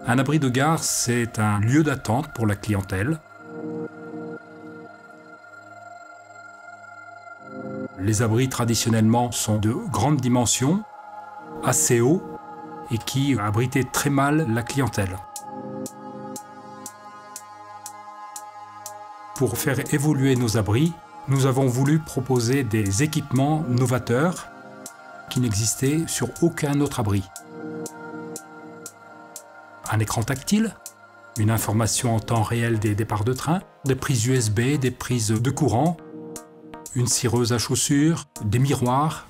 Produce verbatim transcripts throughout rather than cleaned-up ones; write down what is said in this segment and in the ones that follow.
Un abri de gare, c'est un lieu d'attente pour la clientèle. Les abris traditionnellement sont de grandes dimensions, assez hauts et qui abritaient très mal la clientèle. Pour faire évoluer nos abris, nous avons voulu proposer des équipements novateurs qui n'existaient sur aucun autre abri. Un écran tactile, une information en temps réel des départs de train, des prises U S B, des prises de courant, une cireuse à chaussures, des miroirs.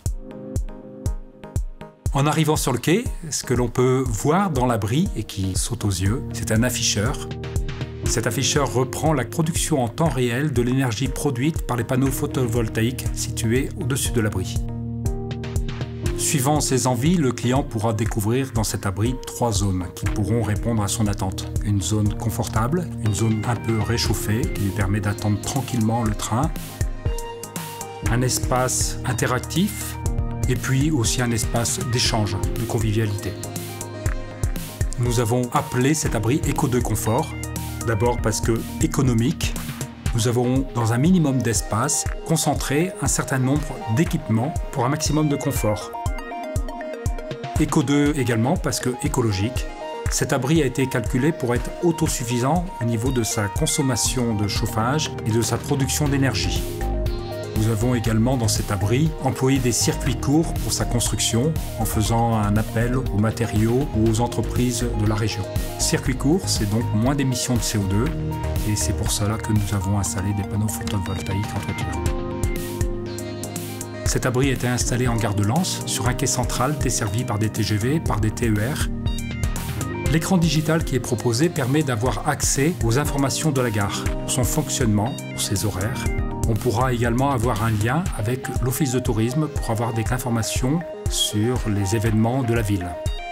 En arrivant sur le quai, ce que l'on peut voir dans l'abri et qui saute aux yeux, c'est un afficheur. Cet afficheur reprend la production en temps réel de l'énergie produite par les panneaux photovoltaïques situés au-dessus de l'abri. Suivant ses envies, le client pourra découvrir dans cet abri trois zones qui pourront répondre à son attente. Une zone confortable, une zone un peu réchauffée qui lui permet d'attendre tranquillement le train, un espace interactif et puis aussi un espace d'échange, de convivialité. Nous avons appelé cet abri Eco deux Confort, d'abord parce que économique. Nous avons, dans un minimum d'espace, concentré un certain nombre d'équipements pour un maximum de confort. Eco deux également parce que écologique. Cet abri a été calculé pour être autosuffisant au niveau de sa consommation de chauffage et de sa production d'énergie. Nous avons également dans cet abri employé des circuits courts pour sa construction en faisant un appel aux matériaux ou aux entreprises de la région. Circuit court, c'est donc moins d'émissions de C O deux et c'est pour cela que nous avons installé des panneaux photovoltaïques en toiture. Cet abri a été installé en gare de Lens sur un quai central desservi par des T G V, par des T E R. L'écran digital qui est proposé permet d'avoir accès aux informations de la gare, son fonctionnement, ses horaires. On pourra également avoir un lien avec l'Office de tourisme pour avoir des informations sur les événements de la ville.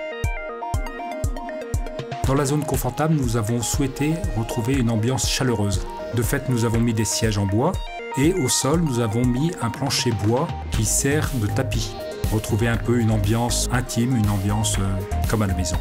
Dans la zone confortable, nous avons souhaité retrouver une ambiance chaleureuse. De fait, nous avons mis des sièges en bois et au sol, nous avons mis un plancher bois qui sert de tapis. Retrouver un peu une ambiance intime, une ambiance euh, comme à la maison.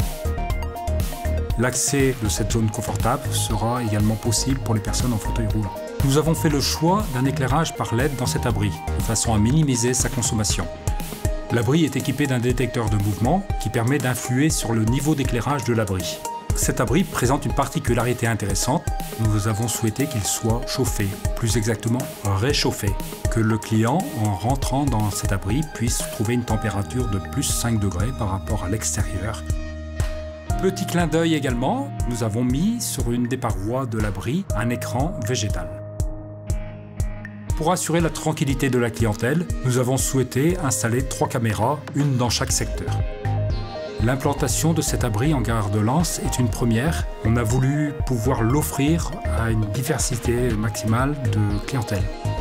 L'accès de cette zone confortable sera également possible pour les personnes en fauteuil roulant. Nous avons fait le choix d'un éclairage par L E D dans cet abri, de façon à minimiser sa consommation. L'abri est équipé d'un détecteur de mouvement qui permet d'influer sur le niveau d'éclairage de l'abri. Cet abri présente une particularité intéressante. Nous avons souhaité qu'il soit chauffé, plus exactement réchauffé, que le client, en rentrant dans cet abri, puisse trouver une température de plus cinq degrés par rapport à l'extérieur. Petit clin d'œil également, nous avons mis sur une des parois de l'abri un écran végétal. Pour assurer la tranquillité de la clientèle, nous avons souhaité installer trois caméras, une dans chaque secteur. L'implantation de cet abri en gare de Lens est une première. On a voulu pouvoir l'offrir à une diversité maximale de clientèle.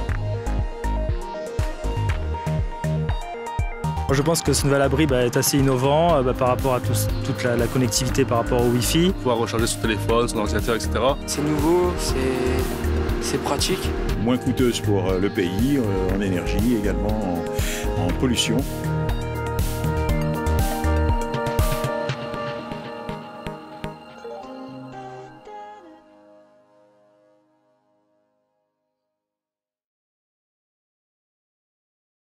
Je pense que ce nouvel abri bah, est assez innovant bah, par rapport à tout, toute la, la connectivité par rapport au Wi-Fi. Pouvoir recharger son téléphone, son ordinateur, et cetera. C'est nouveau, c'est pratique. Moins coûteuse pour le pays, en énergie, également en, en pollution.